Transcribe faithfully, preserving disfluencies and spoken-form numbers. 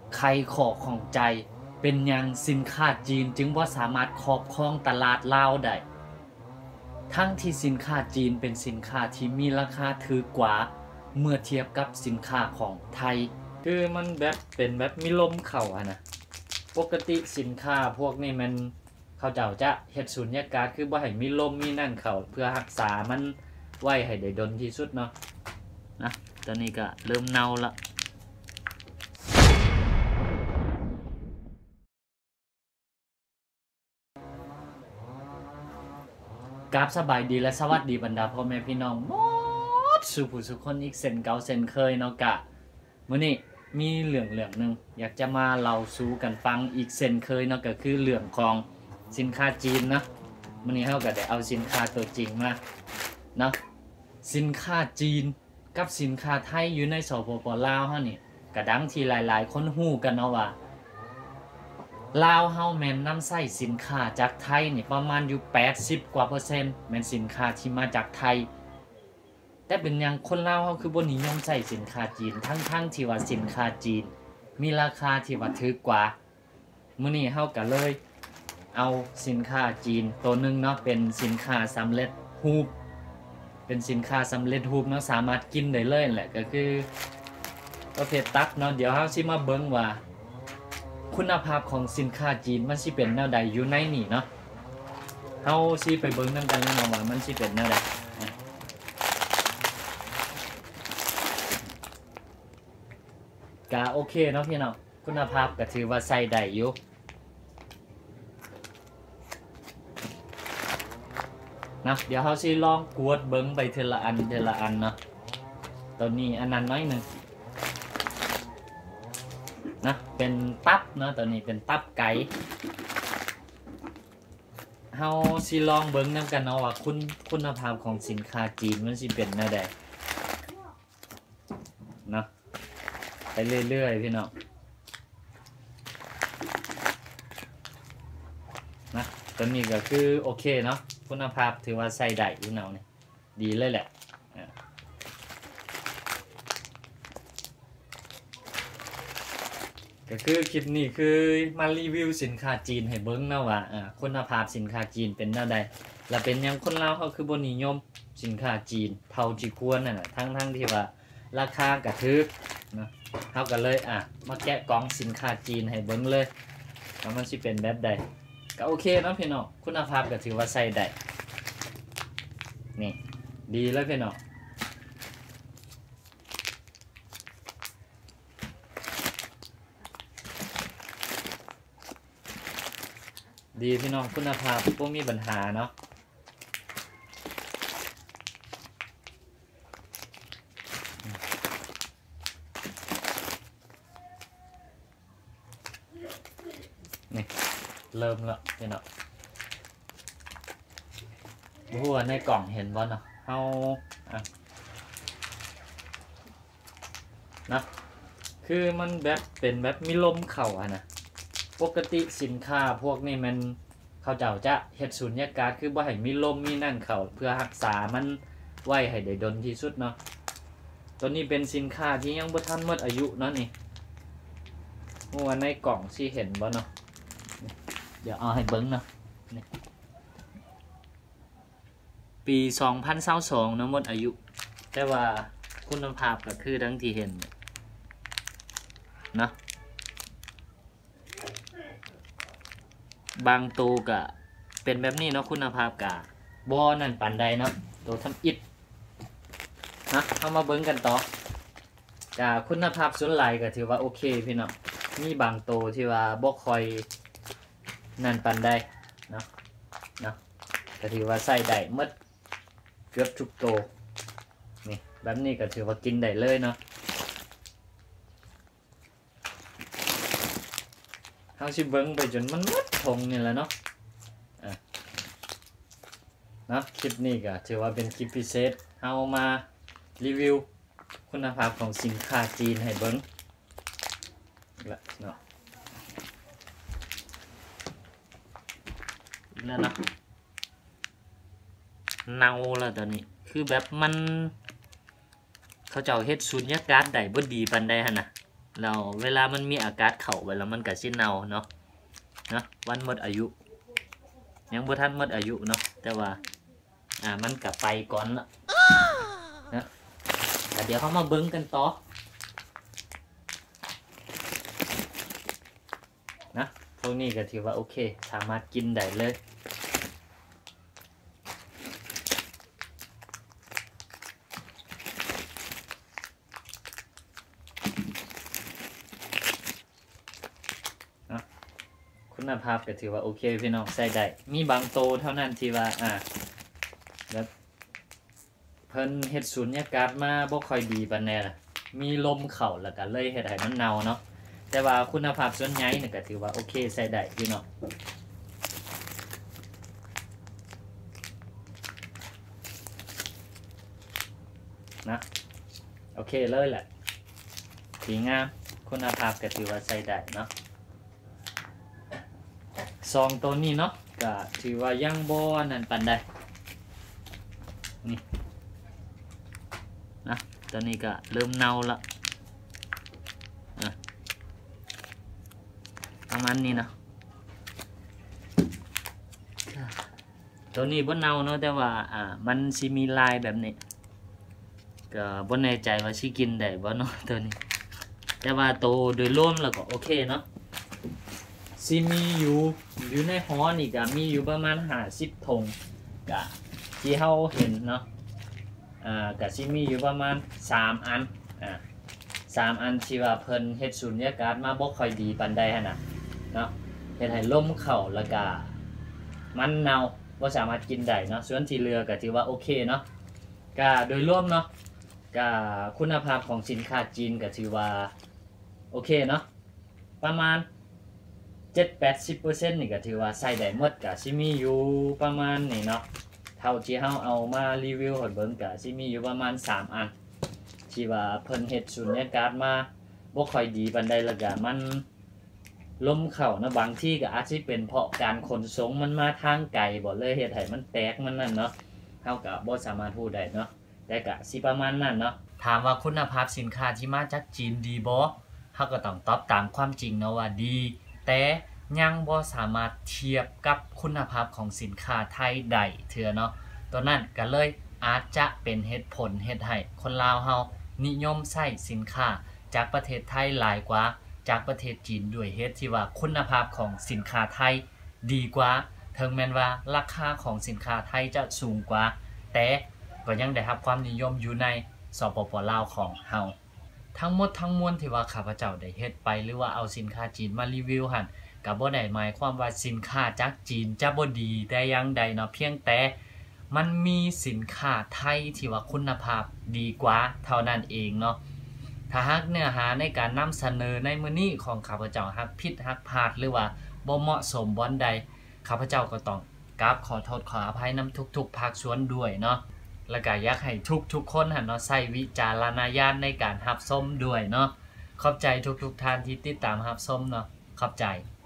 ใครขอของใจเป็นยังสินค้าจีนจึงว่าสามารถครอบครองตลาดลาวได้ทั้งที่สินค้าจีนเป็นสินค้าที่มีราคาถูกกว่าเมื่อเทียบกับสินค้าของไทยคือมันแบบเป็นแบบมีลมเข้าอะนะปกติสินค้าพวกนี้มันเขาเจ้าจะเฮ็ดสุญญากาศคือบ่ให้มีลมมีนั่นเข้าเพื่อรักษามันไว้ให้ได้ดนที่สุดเนาะนะตอนนี้ก็เริ่มเน่าละกราบสบายดีและสวัสดีบรรดาพ่อแม่พี่น้องหมดสุผู้สุคนอีกเส้นเก่าเส้นเคยเนาะกะมื้อนี้มีเรื่องเรื่องนึงอยากจะมาเล่าสู่กันฟังอีกเส้นเคยเนาะก็คือเรื่องของสินค้าจีนนะมื้อนี้เฮาก็ได้เอาสินค้าตัวจริงมาเนาะสินค้าจีนกับสินค้าไทยอยู่ในสปป.ลาวเฮานี่ก็ดังที่หลายๆคนฮู้กันเนาะว่าลาวเฮาแม่นนำใช้สินค้าจากไทยนี่ประมาณอยู่แปดสิบกว่าเปอร์เซ็นต์แม่นสินค้าที่มาจากไทยแต่เป็นหยังคนลาวเฮาคือบ่นิยมใช้สินค้าจีนทั้งๆที่ว่าสินค้าจีนมีราคาที่ว่าถูกกว่ามื้อนี้เฮาก็เลยเอาสินค้าจีนตัวนึงเนาะเป็นสินค้าสำเร็จรูปเป็นสินค้าสำเร็จรูปเนาะสามารถกินได้เลยแหละก็คือประเภทตักเนาะเดี๋ยวเฮาสิมาเบิ่งว่าคุณภาพของสินค้าจีนมันสิเป็นแนวใดอยู่ในนี่เนาะเฮาสิไปเบิ่งนำกันเนาะว่ามันสิเป็นแนวใดก็โอเคเนาะพี่น้องคุณภาพก็ถือว่าใช้ได้อยู่นะเดี๋ยวเฮาสิลองกวดเบิ่งไปทีละอันทีละอันเนาะตอนนี้อันนั้นน้อยนึงนะเป็นตับเนาะตอนนี้เป็นตับไก่เฮาสิลองเบิ่งนำกันเนาะว่าคุณคุณภาพของสินค้าจีนมันสิเป็นแนวใดเนาะไปเรื่อยๆพี่น้องนะตอนนี้ก็คือโอเคเนาะคุณภาพถือว่าใช้ได้อยู่เนาะนี่ดีเลยแหละก็คือคลิปนี้คือมารีวิวสินค้าจีนให้เบิ่งเนาะว่าอ่าคุณภาพสินค้าจีนเป็นแนวใดและเป็นหยังคนลาวเขาคือบ่นิยมสินค้าจีนเท่าที่ควรนั่นน่ะทั้งๆที่ว่าราคาก็ถูกเนาะเฮาก็เลยอ่ะมาแกะกล่องสินค้าจีนให้เบิ่งเลยว่ามันสิเป็นแบบใดก็โอเคเนาะพี่น้องคุณภาพก็ถือว่าใช้ได้นี่ดีเลยพี่น้องดีพี่น้องคุณภาพบ่มีปัญหาเนาะนี่เริ่มแล้วพี่น้องบ่ฮู้ว่าในกล่องเห็นบ่เนาะเฮาอ่ะนะคือมันแบบเป็นแบบมีลมเข้าอะนะปกติสินค้าพวกนี้มันเขาเจ้าจะเฮ็ดสุญญากาศคือบ่ให้มีลมมีนั่นเข้าเพื่อรักษามันไว้ให้ได้ดนที่สุดเนาะตัวนี้เป็นสินค้าที่ยังบ่ทันหมดอายุเนาะนี่ว่าในกล่องสิเห็นบ่เนาะเดี๋ยวเอาให้เบิ่งเนาะนี่ปีสองพันยี่สิบสองเนาะหมดอายุแต่ว่าคุณภาพก็คือดังที่เห็นเนาะบางตัวก็เป็นแบบนี้เนาะคุณภาพกะบ่นั่นปานใดเนาะตัวทำอิฐนะเอามาเบิ่งกันต่อกะคุณภาพส่วนหลายก็ถือว่าโอเคพี่น้องมีบางตัวที่ว่าบ่ค่อยนั่นปานใดเนาะเนาะก็ถือว่าใช้ได้หมดเกือบทุกตัวนี่แบบนี้ก็ถือว่ากินได้เลยเนาะเฮาสิเบิ่งไปจนมันหมดทงนี่แหละเนาะอ่ะนะคลิปนี้ก็ถือว่าเป็นคลิปพิเศษเฮามารีวิวคุณภาพของสินค้าจีนให้เบิ่งละเนาะแล้วเนาะเน่าแล้วตอนนี้คือแบบมันเขาเจ้าเฮ็ดสุญญากาศได้บ่ดีปานใดหั่นน่ะแล้วเวลามันมีอากาศเข้าไปแล้วมันก็สิเน่าเนาะนะวันหมดอายุยังบ่ทันหมดอายุเนาะแต่ว่าอ่ามันก็ไปก่อนละนะแต่เดี๋ยวเขามาเบิ่งกันต่อนะพวกนี้ก็ถือว่าโอเคสามารถกินได้เลยคุณภาพก็ถือว่าโอเคพี่น้องใส่ได้มีบางโตเท่านั้นที่ว่าอ่าแบบเพิ่นเฮ็ดสูญญากาศมาบ่ค่อยดีปานใดล่ะมีลมเข้าแล้วก็เลยเฮ็ดให้มันเน่าเนาะแต่ว่าคุณภาพส่วนใหญ่นี่ก็ถือว่าโอเคใส่ได้พี่น้องนะโอเคเลยแหละสีงามคุณภาพก็ถือว่าใส่ได้เนาะซองตัวนี้เนาะก็ถือว่ายังบ่นั่นปานใดนี่นะตัวนี้ก็เริ่มเน่าละอ่ะประมาณนี้เนาะตัวนี้บ่เน่าเนาะแต่ว่าอ่ามันสิมีลายแบบนี้ก็บ่แน่ใจว่าสิกินได้บ่เนาะตัวนี้แต่ว่าโตโดยรวมแล้วก็โอเคเนาะสิมีอยู่อยู่ในหอนี่ก็มีอยู่ประมาณห้าสิบธงก็ที่เฮาเห็นเนาะอ่าก็สิมีอยู่ประมาณสามอันอ่าสามอันที่ว่าเพิ่นเฮ็ดสุญญากาศมาบ่ค่อยดีปานใดหั่นน่ะเนาะเฮ็ดให้ลมเข้าแล้วก็มันเน่าบ่สามารถกินได้เนาะส่วนที่เหลือก็ถือว่าโอเคเนาะก็โดยรวมเนาะก็คุณภาพของสินค้าจีนก็ถือว่าโอเคเนาะประมาณเจ็ดถึงแปดสิบเปอร์เซ็นต์ นี่ก็ถือว่าใส่ได้หมดก็สิมีอยู่ประมาณนี่เนาะเท่าที่เฮาเอามารีวิวให้เบิ่งก็สิมีอยู่ประมาณสามอันที่ว่าเพิ่นเฮ็ดสุญญากาศมาบ่ค่อยดีปานใดแล้วก็มันลมเข้านะบางที่ก็อาจสิเป็นเพราะการขนส่งมันมาทางไกลบ่เลยเฮ็ดให้มันแตกมันนั่นเนาะเฮาก็บ่สามารถรู้ได้เนาะแต่ก็สิประมาณนั้นเนาะถามว่าคุณภาพสินค้าที่มาจากจีนดีบ่เฮาก็ต้องตอบตามความจริงเนาะว่าดีแต่ยังบ่สามารถเทียบกับคุณภาพของสินค้าไทยได้เถื่อเนาะตัวนั้นก็เลยอาจจะเป็นเหตุผลเฮ็ดให้คนลาวเฮานิยมใช้สินค้าจากประเทศไทยหลายกว่าจากประเทศจีนด้วยเหตุที่ว่าคุณภาพของสินค้าไทยดีกว่าถึงแม้นว่าราคาของสินค้าไทยจะสูงกว่าแต่ก็ยังได้รับความนิยมอยู่ในสปป.ลาวของเฮาทั้งหมดทั้งมวลที่ว่าข้าพเจ้าได้เฮ็ดไปหรือว่าเอาสินค้าจีนมารีวิวหั่นก็บ่ได้หมายความว่าสินค้าจากจีนจะบ่ดีแต่อย่างใดเนาะเพียงแต่มันมีสินค้าไทยที่ว่าคุณภาพดีกว่าเท่านั้นเองเนาะถ้าหากเนื้อหาในการนำเสนอในมื้อนี้ของข้าพเจ้าหากผิดหากพลาดหรือว่าบ่เหมาะสมบ่อนใดข้าพเจ้าก็ต้องกราบขอโทษขออภัยนำทุกๆภาคส่วนด้วยเนาะแล้วก็อยากให้ทุกๆคนหั่นเนาะใช้วิจารณญาณในการรับชมด้วยเนาะขอบใจทุกๆท่านที่ติดตามรับชมเนาะขอบใจ